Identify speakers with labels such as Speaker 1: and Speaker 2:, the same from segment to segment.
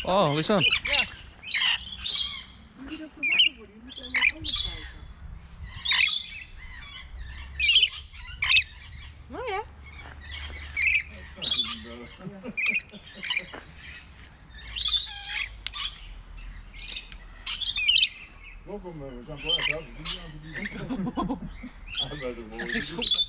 Speaker 1: Oh, wat is dat?
Speaker 2: Ja. Je moet even wakker worden, je moet aan de andere kijken. Mooi hè?
Speaker 3: Welkom, we zijn klaar.
Speaker 2: Het is goed.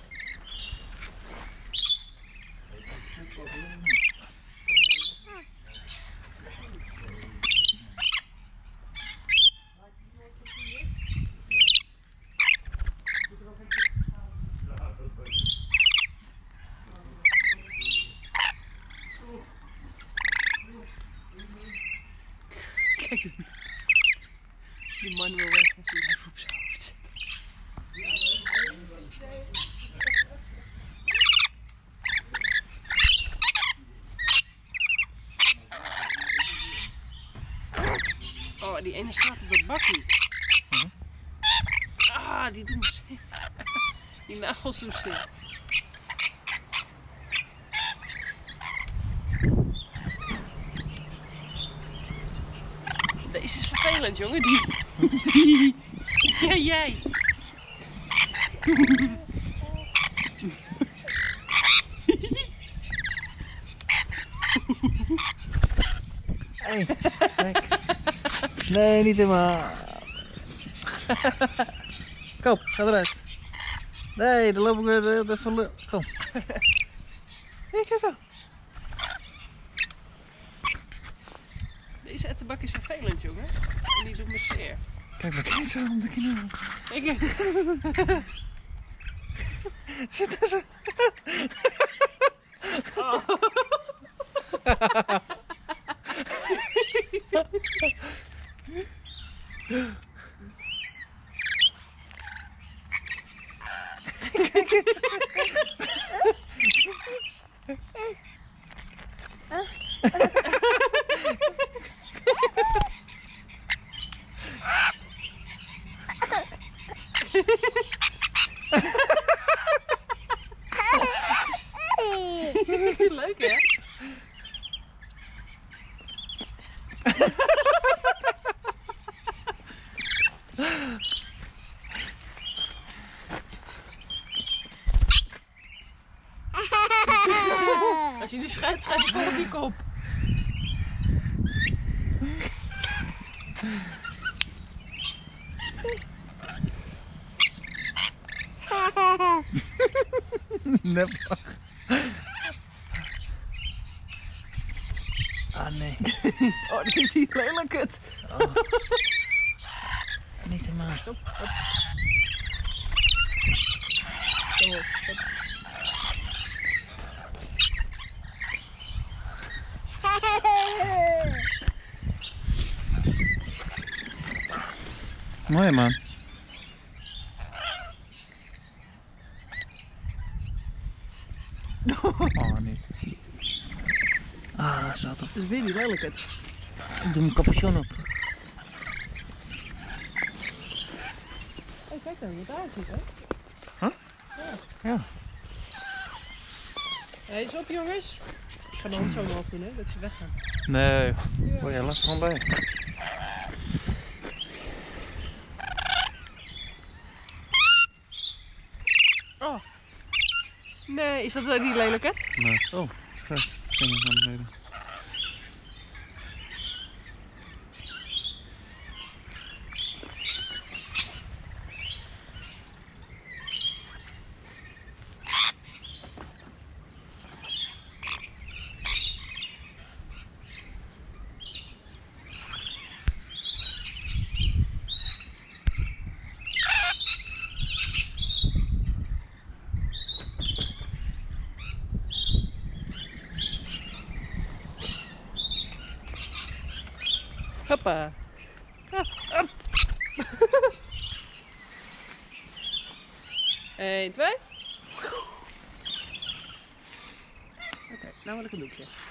Speaker 2: Kijk, die man wil weg als hij even op zijn hoofd zit. Oh, die ene staat op dat bakje. Ah, die doet me zeer. Die nagels doen zeer. Deze is vervelend, jongen. Die. Ja, jij.
Speaker 1: Hey, kijk. Nee, niet helemaal. Kom, ga eruit. Nee, dan loop ik weer van de... Kom. Kijk zo.
Speaker 2: Deze ettenbak is vervelend, jongen. En die doet me zeer.
Speaker 1: Kijk maar, kijk zo om de kinderen. Zit er zo.
Speaker 2: Oh.
Speaker 1: Kijk eens.
Speaker 2: Leuk hè? Als je nu schijt, schijt je vol op je kop.
Speaker 1: Nep. Ah nee.
Speaker 2: Oh, dit is hier lelijk het.
Speaker 1: Oh. Niet helemaal.
Speaker 2: Kom op.
Speaker 1: Mooi man. Oh nee. Ah, zo toch.
Speaker 2: Dat is weer niet lelijk het.
Speaker 1: Ik doe mijn capuchon op.
Speaker 2: Hey, kijk dan hoe het eruit ziet, hè?
Speaker 1: Huh?
Speaker 2: Ja.
Speaker 1: Ja.
Speaker 2: Hij is op, jongens. Ik ga de hand zo omhoog doen, hè, dat ze weggaan.
Speaker 1: Nee, word je last gewoon bij.
Speaker 2: Oh. Nee, is dat ook niet lelijk, hè?
Speaker 1: Nee. Oh, schijf. Ging naar beneden.
Speaker 2: Hoppa. Op, op. 1, 2. Oké, nou wil ik een doekje.